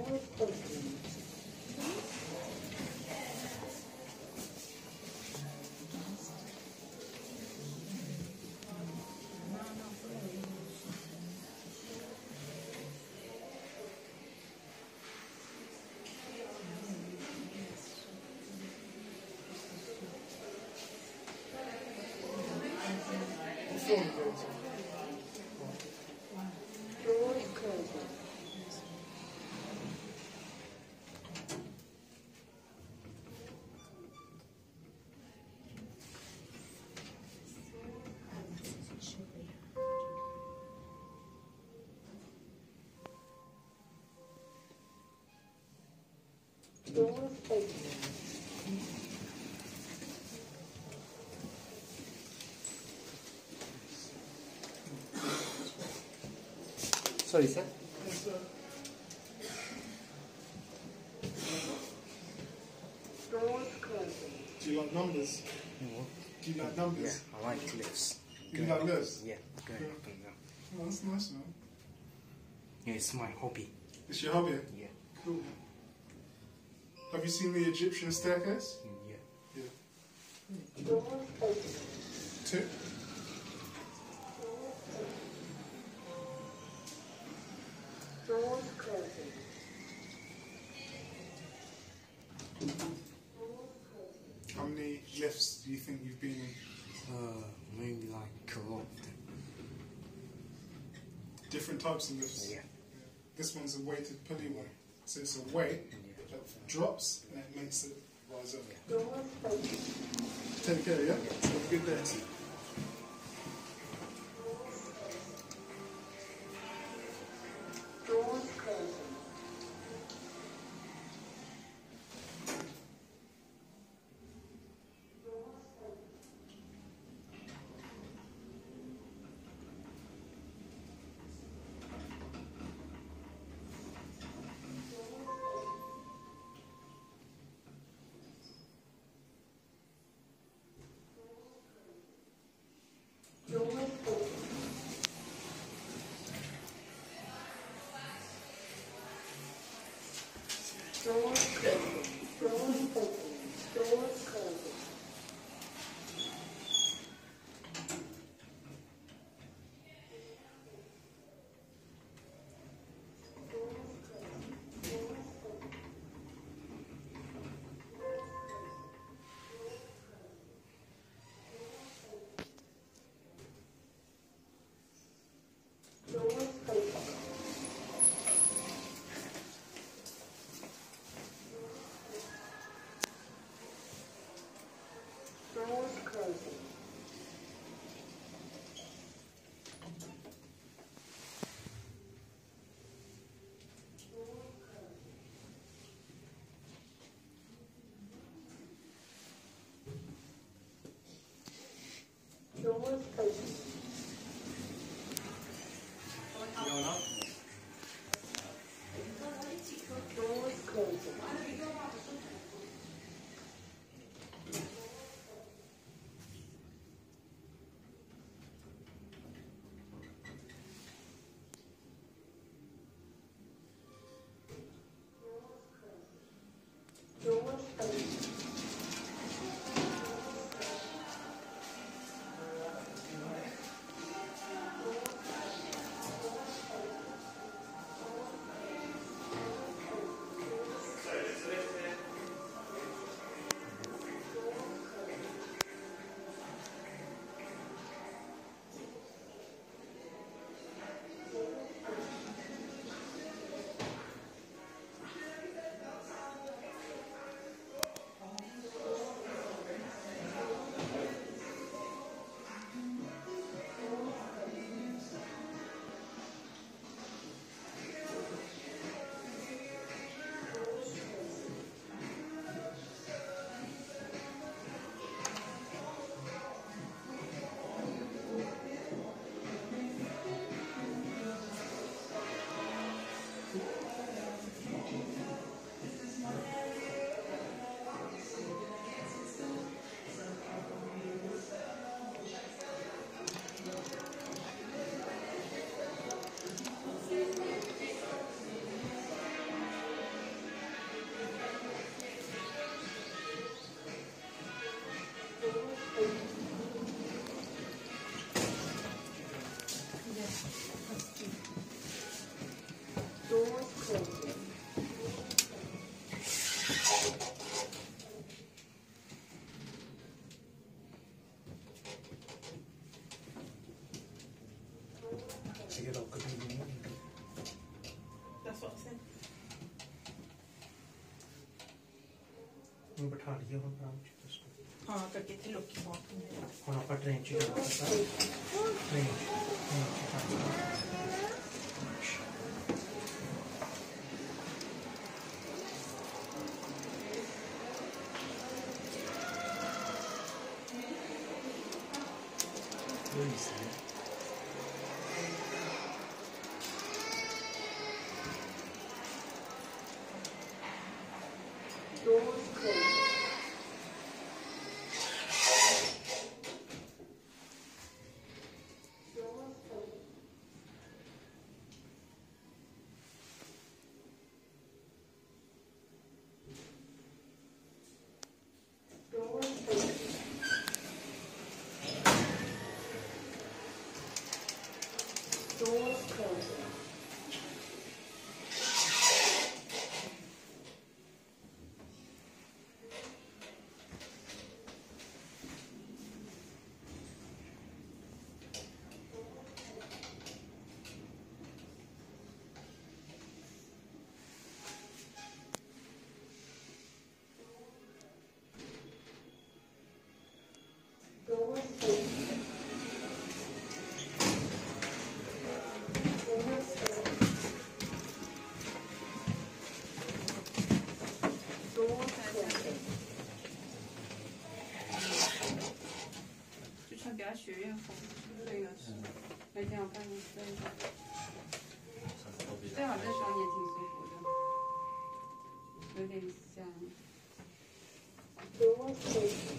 Doors opening. Doors closing. Doors opening. Sorry, sir. Yes, sir. Doors closing. Do you like numbers? No. Do you like numbers? Yeah, I like lifts. You like lifts? Yeah, going up and down. Oh, that's nice, man. Yeah, it's my hobby. It's your hobby? Yeah. Cool. Have you seen the Egyptian staircase? Yeah. Yeah. Doors opening. 2. Doors closing. How many lifts do you think you've been in? Maybe like a lot of them. Different types of lifts? Yeah. This one's a weighted pulley one. So it's a weight that drops and it makes it rise up. Doors opening. Take care, yeah? Have a good day. Doors closing. Doors opening. Doors closing. Doors opening. Doors closing. Doors opening. Doors closing. Doors opening. Doors closing. io l'ho capito. That's what I said. मैं बैठा लिया हूँ आराम से उसको हाँ करके थे लोग की बात में ਹੁਣ ਆਪਾਂ ਟ੍ਰੇਨ 'ਚ ਜਾਣਾ ਪਤਾ ਟ੍ਰੇਨ 'ਚ Doors closing. Doors closing. Doors closing. Doors closing. Doors closing. Doors closing. Doors closing. 就穿给他学院风，这个是每天我看你这个，最好这双也挺舒服的，有点像。 Doors closing.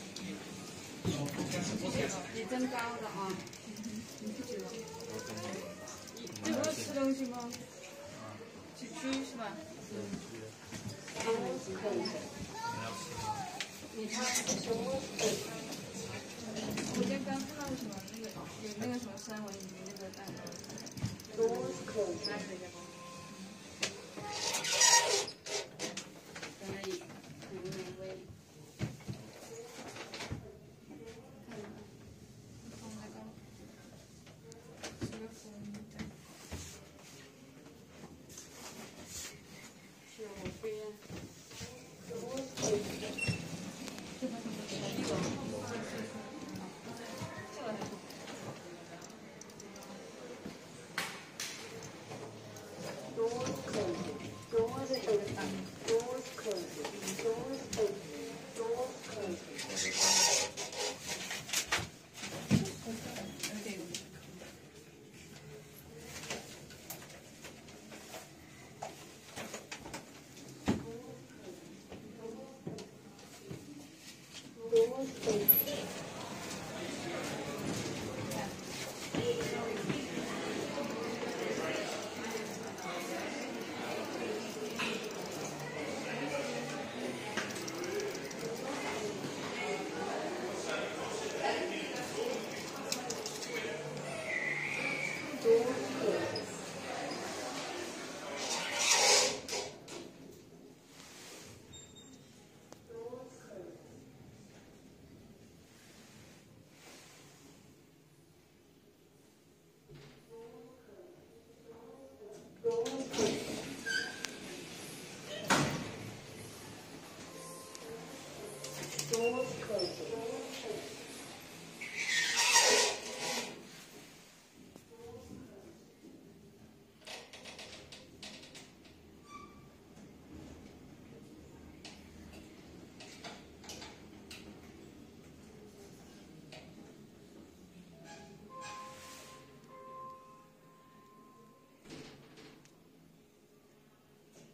也真高的啊，你不觉得？这个吃东西吗？只区是吧？ Doors closing. 你看， Doors closing. 我今天刚看到什么那个有那个什么三文鱼那个蛋糕， Doors closing. 拿回家吧。在那里很美味。看吧，放那个是个风筝，是我飞呀。 Doors closing. 这个什么一个。 Doors closing. Doors open. Doors closing. Doors open. Doors closing. 有点。 Doors open. Doors closing. Doors closing. Doors closing. Doors closing.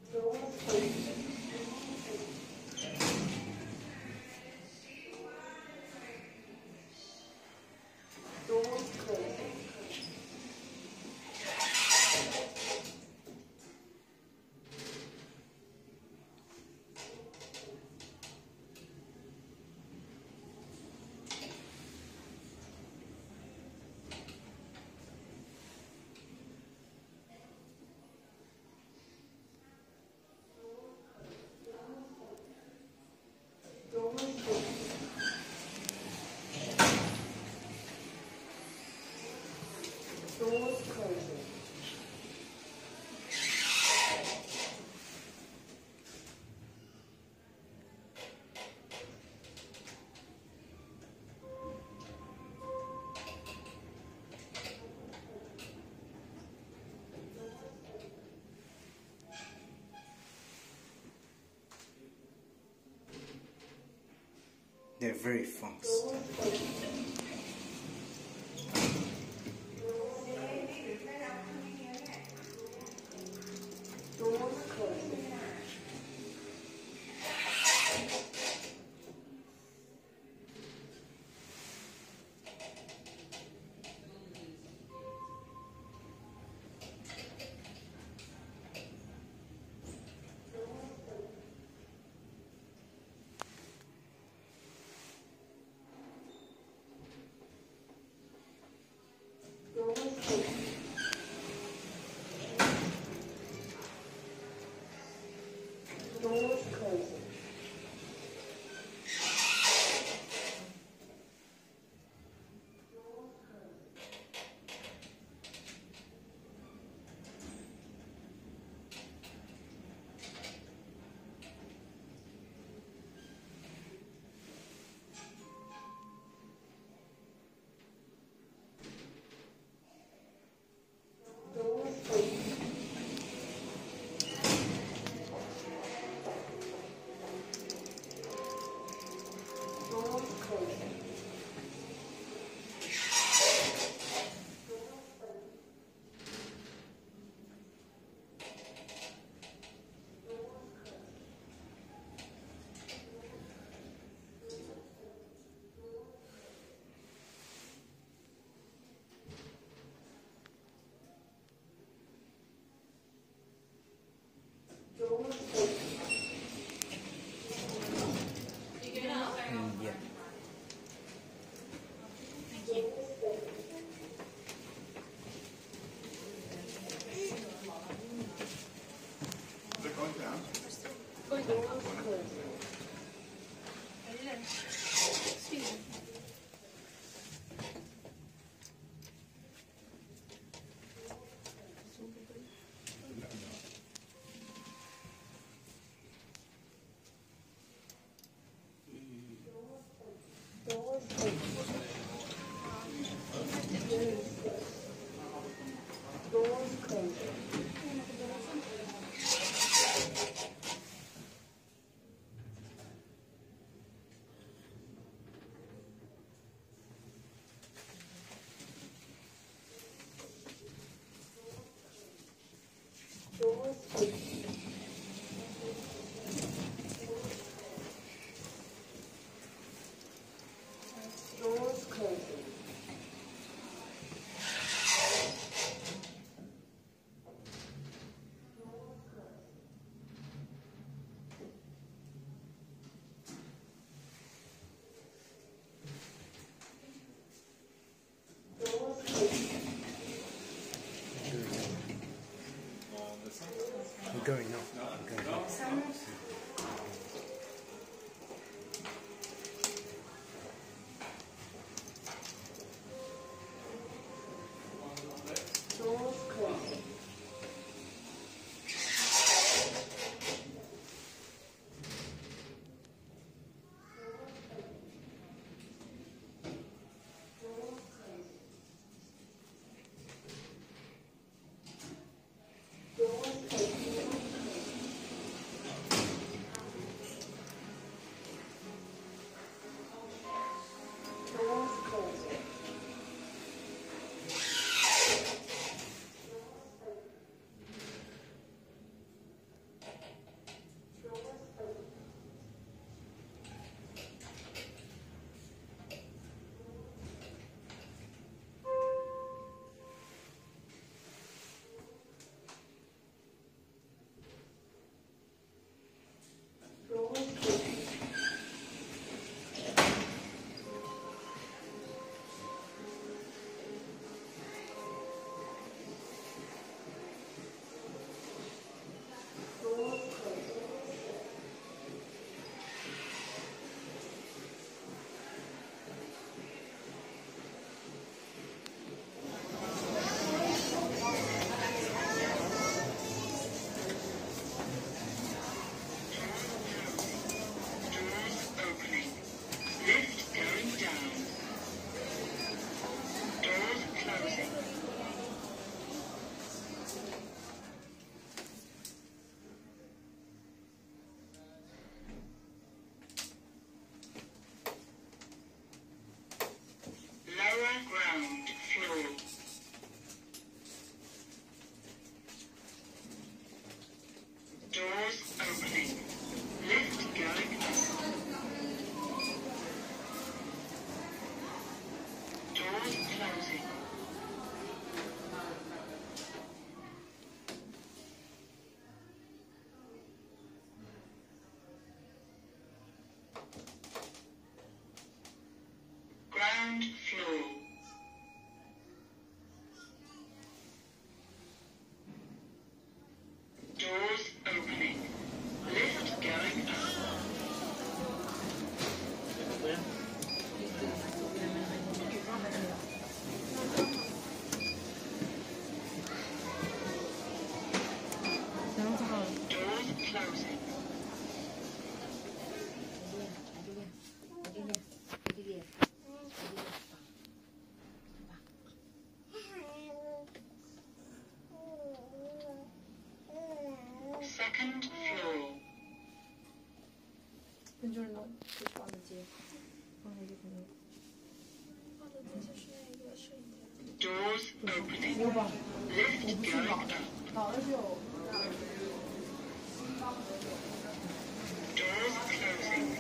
Doors closing. They're very fast. Doors closing. Doors closing. Doors closing. Doors closing. Doors closing. Doors closing. Yeah. They're going down. Doors closing. Doors closing. Doors closing. Doors closing. Doors closing. Doors closing. We're going up. We're going up. Doors closing. Doors closing. 봐봐. Lift going up. 나으려. Doors closing.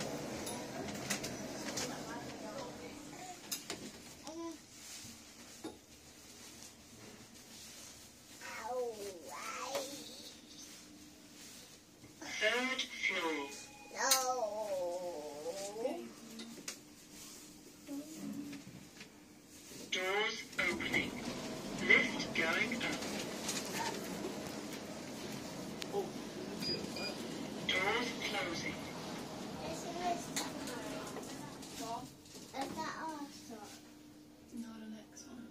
Third floor. Doors opening. Lift going up. Doors closing. No, the next one.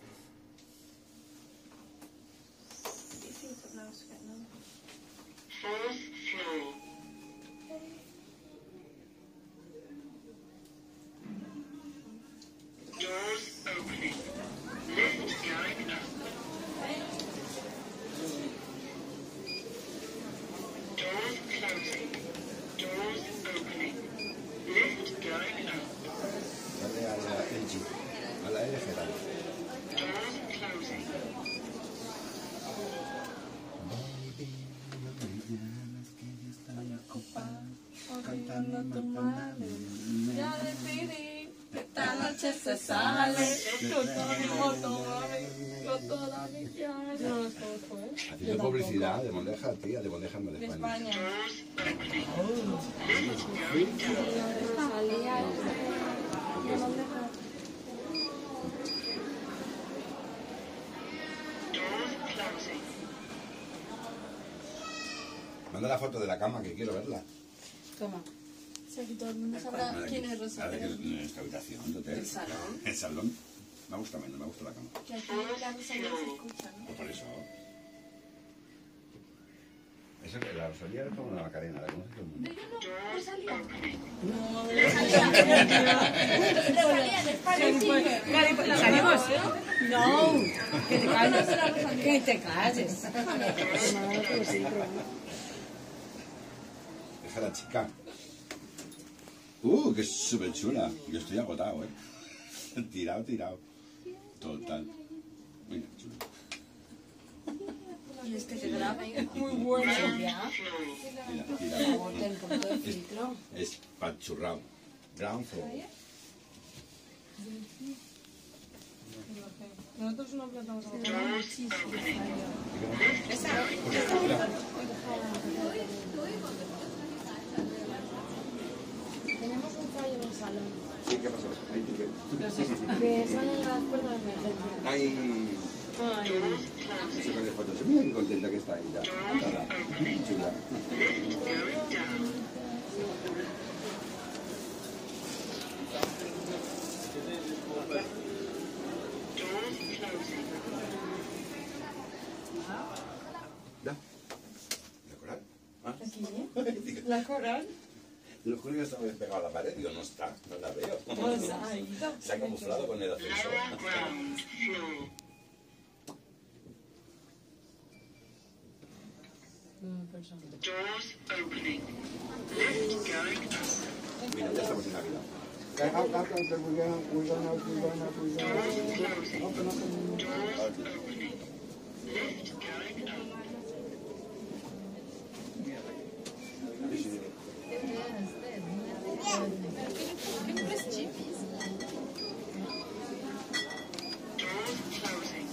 You think of now to get them? Fourth floor. Doors opening. Lift going up. Doors closing. Doors opening. Lift going up. Dale a la LG, a la LG, dale. Doors closing. Cantando tu madre. Ya decidí que esta noche se sale. Con todo mi voto, mami. Con toda mi llave. Yo no los conozco, ¿eh? Haciendo publicidad de bandeja, tía, de bandejas no de De España. España. Doors opening. Lift going down. Salía Doors closing. Manda la foto de la cama que quiero verla. Toma. Si aquí todo el mundo sabrá quién es Ahora Rosario. que en esta habitación de hotel. El salón. El salón. Me gusta menos, me gusta la cama. Que aquí la Rosario se escucha, ¿no? Pues por eso. Eso que la Rosalía es como una Macarena, la conoce todo el mundo. Doors opening. ¿La salimos? No, que te calles. Que te calles. Deja a la chica. Que es súper chula. Yo estoy agotado, Tirado. Total. Mira, chula. Y es que te graben. Muy bueno. Mira, tirado. Ten con todo el filtro. Es pachurrado. Ground floor. Nosotros no plantamos agua. Doors opening. Tenemos un fallo en el salón. Sí, ¿qué pasó? Que salen las puertas de emergencia. Ay, se pone fotos. Mira qué contenta que está ella. Chula. Lift going down. Doors closing. ¿La coral? ¿Ah? La coral. Te lo juro que estaba despegado a la pared. Digo, no está, no la veo. Pues ha ido. Se ha camuflado con el ascensor. Lower ground floor. Doors opening. Lift going up. Mira, ya estamos en Navidad. Doors closing. Doors opening. Lift going up. Doors closing.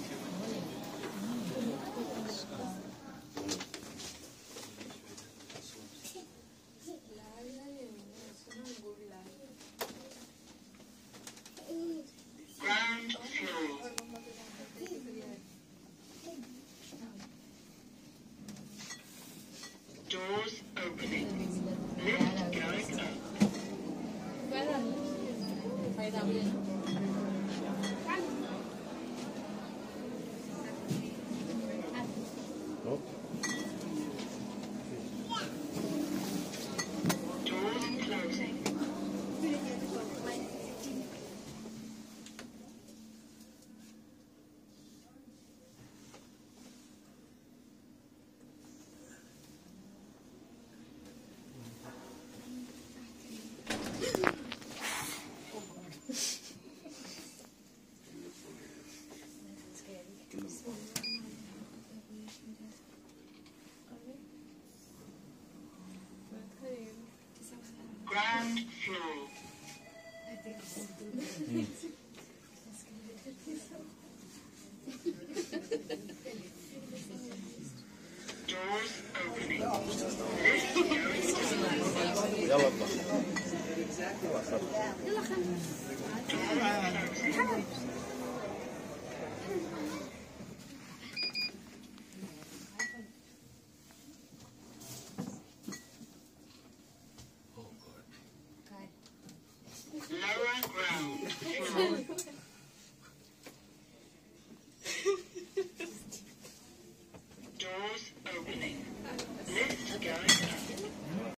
Ground floor. Doors opening. Lift going up. Ahí también. Doors closing. Doors opening. يلا اطلع. Lower ground.